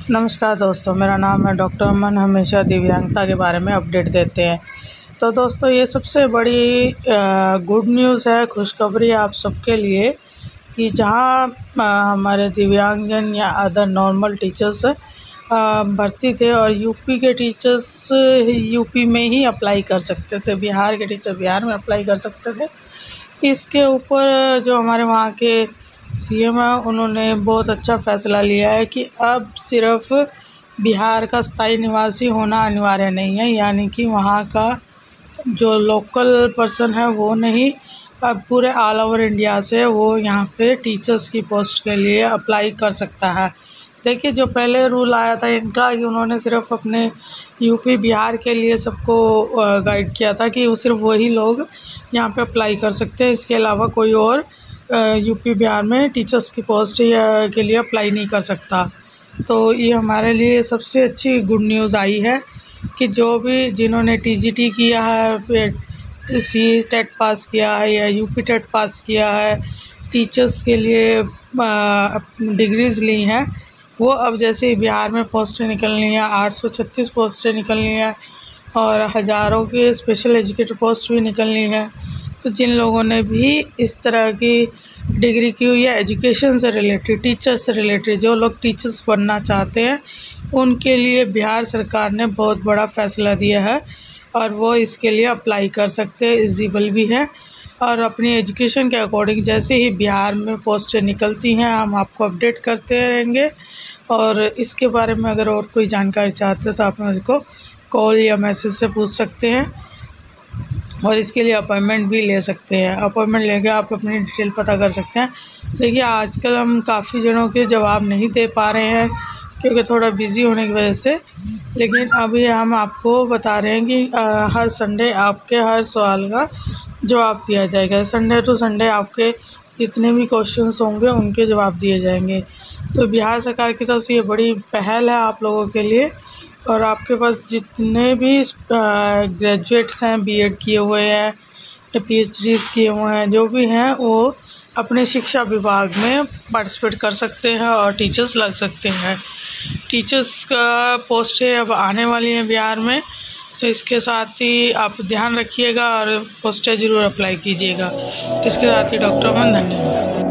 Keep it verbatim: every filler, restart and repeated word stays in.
नमस्कार दोस्तों, मेरा नाम है डॉक्टर अमन। हमेशा दिव्यांगता के बारे में अपडेट देते हैं। तो दोस्तों, ये सबसे बड़ी गुड न्यूज़ है, खुशखबरी आप सबके लिए कि जहां अ, हमारे दिव्यांगजन या अदर नॉर्मल टीचर्स अ, भर्ती थे और यूपी के टीचर्स यूपी में ही अप्लाई कर सकते थे, बिहार के टीचर बिहार में अप्लाई कर सकते थे। इसके ऊपर जो हमारे वहाँ के सीएम है, उन्होंने बहुत अच्छा फ़ैसला लिया है कि अब सिर्फ़ बिहार का स्थायी निवासी होना अनिवार्य नहीं है, यानी कि वहाँ का जो लोकल पर्सन है वो नहीं, अब पूरे ऑल ओवर इंडिया से वो यहाँ पे टीचर्स की पोस्ट के लिए अप्लाई कर सकता है। देखिए, जो पहले रूल आया था इनका कि उन्होंने सिर्फ़ अपने यूपी बिहार के लिए सबको गाइड किया था कि वो सिर्फ वही लोग यहाँ पे अप्लाई कर सकते हैं, इसके अलावा कोई और यूपी बिहार में टीचर्स की पोस्ट या के लिए अप्लाई नहीं कर सकता। तो ये हमारे लिए सबसे अच्छी गुड न्यूज़ आई है कि जो भी जिन्होंने टीजीटी किया है, फिर सी टेट पास किया है या यूपी टेट पास किया है, टीचर्स के लिए डिग्रीज़ ली हैं, वो अब जैसे ही बिहार में पोस्टें निकलनी है, आठ सौ छत्तीस पोस्टें निकलनी है और हज़ारों के स्पेशल एजुकेटर पोस्ट भी निकलनी है। तो जिन लोगों ने भी इस तरह की डिग्री की हुई है एजुकेशन से रिलेटेड, टीचर से रिलेटेड, जो लोग टीचर्स बनना चाहते हैं, उनके लिए बिहार सरकार ने बहुत बड़ा फ़ैसला दिया है और वो इसके लिए अप्लाई कर सकते हैं, एलिजिबल भी है। और अपनी एजुकेशन के अकॉर्डिंग जैसे ही बिहार में पोस्टें निकलती हैं, हम आपको अपडेट करते रहेंगे। और इसके बारे में अगर और कोई जानकारी चाहते हो तो आप मेरे को कॉल या मैसेज से पूछ सकते हैं और इसके लिए अपॉइंटमेंट भी ले सकते हैं। अपॉइंटमेंट लेके आप अपनी डिटेल पता कर सकते हैं। देखिए, आजकल हम काफ़ी जनों के जवाब नहीं दे पा रहे हैं क्योंकि थोड़ा बिज़ी होने की वजह से, लेकिन अभी हम आपको बता रहे हैं कि आ, हर संडे आपके हर सवाल का जवाब दिया जाएगा। संडे टू संडे आपके जितने भी क्वेश्चंस होंगे उनके जवाब दिए जाएंगे। तो बिहार सरकार की तरफ से ये बड़ी पहल है आप लोगों के लिए। और आपके पास जितने भी ग्रेजुएट्स हैं, बीएड किए हुए हैं या पीएचडीज़ किए हुए हैं, जो भी हैं, वो अपने शिक्षा विभाग में पार्टिसिपेट कर सकते हैं और टीचर्स लग सकते हैं। टीचर्स का पोस्टें अब आने वाली हैं बिहार में, तो इसके साथ ही आप ध्यान रखिएगा और पोस्टें ज़रूर अप्लाई कीजिएगा। इसके साथ ही डॉक्टर अमन, धन्यवाद।